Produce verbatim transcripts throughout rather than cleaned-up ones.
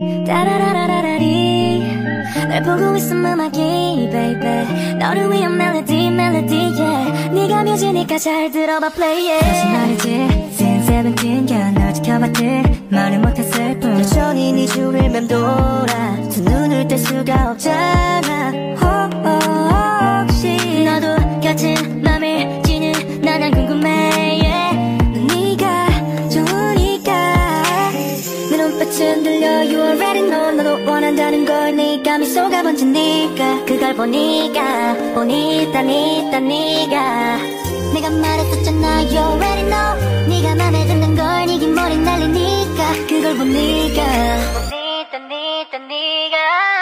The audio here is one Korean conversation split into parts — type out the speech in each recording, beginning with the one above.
다라라라라리 널 보고 있음 음악이 baby 너를 위한 멜로디 멜로디 yeah 네가 뮤지니까 잘 들어봐 play it 다시 말이지 Zin 세븐틴 널 지켜봤지 말을 못했을 뿐 여전히 네 줄을 맴돌아 두 눈을 뗄 수가 없잖아 혹시 너도 같은 맘을 지는 나난 궁금해 yeah. 네가 좋으니까 내 눈빛은 들려 You already know 너도 원한다는 걸 네가 미소가 번지니까 그걸 보니까 보니까 니까 니가 내가 말했었잖아 You already know 네가 맘에 드는 걸 네 긴 머리 날리니까 그걸 보니까 보니까 니까 니가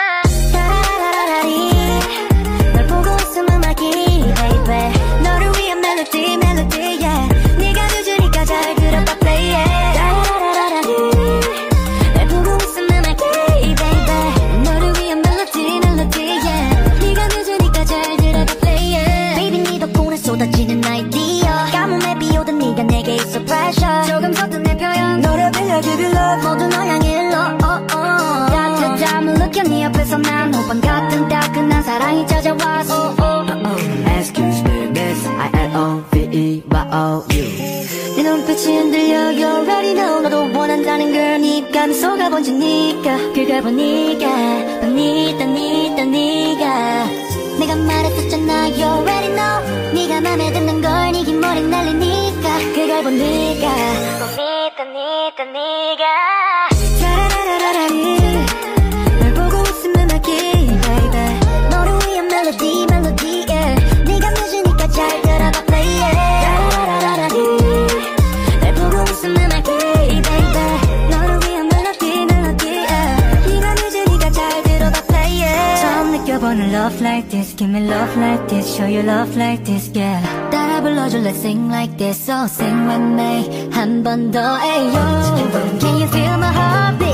따라라라리 널 보고 있음 음악이 baby 너를 위한 멜로디 멜로디 yeah 네가 뮤지니까 잘 들어봐 play it 따라라라리 널 보고 있음 음악이 baby 너를 위한 멜로디 멜로디 yeah 네가 뮤지니까 잘 들어봐 play it baby 네 덕분에 쏟아지는 아이디어 가뭄에 비오던 네가 내게 있어 pressure 조금 서툰 내 표현 너를 빌려 give you love 모두 너 향해 love oh, oh. 따뜻함을 느껴 네 옆에서 난 호빵 같은 따끈한 사랑이 찾아왔어 oh, oh. Uh oh, excuse me, miss. I L O V E Y O U. 네 눈빛이 흔들려 You already know 너도 원한다는 걸 네가 미소가 번지니까 그걸 보니까 보니까 니까 니가 내가 말했었잖아 You already know 네가 맘에 드는 걸 네 긴 머리 날리니까 그걸 보니까 보니까 니까 니가 따라라라라리 널 보고 있음 음악이 baby 너를 위한 멜로디 멜로디 yeah 네가 뮤지니까 잘 들어봐 play it 따라라라라리 널 보고 있음 음악이 baby 너를 위한 멜로디 멜로디 yeah 네가 뮤지니까 잘 들어봐 play it 처음 느껴보는 love like this give me love like this show you love like this yeah 따라 불러줘 let's sing like this so sing with me 한 번 더 ayo Can you feel my heartbeat